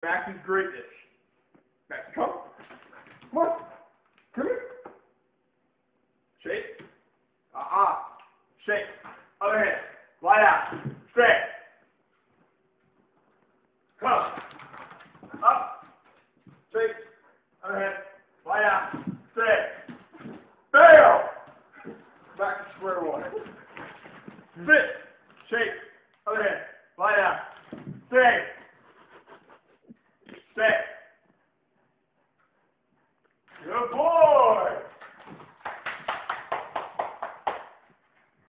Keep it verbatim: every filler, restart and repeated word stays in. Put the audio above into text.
Max's greatness. Max, come. Come on. Come here. Shake. Aha. Shake. Other hand. Glide out.